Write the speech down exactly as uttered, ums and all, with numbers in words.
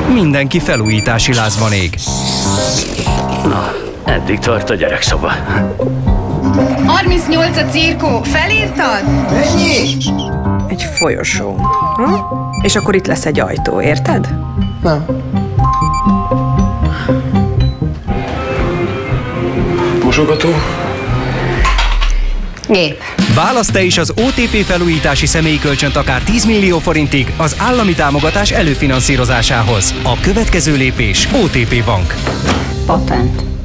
Mindenki felújítási lázban ég. Na, eddig tart a gyerekszoba. harmincnyolc a cirkó. Felírtad? Mennyi? Egy folyosó. Hm? És akkor itt lesz egy ajtó, érted? Nem. Mosogató. Gép. Válasz te is az o té pé felújítási személyi kölcsönt akár tíz millió forintig az állami támogatás előfinanszírozásához. A következő lépés o té pé Bank. Patent.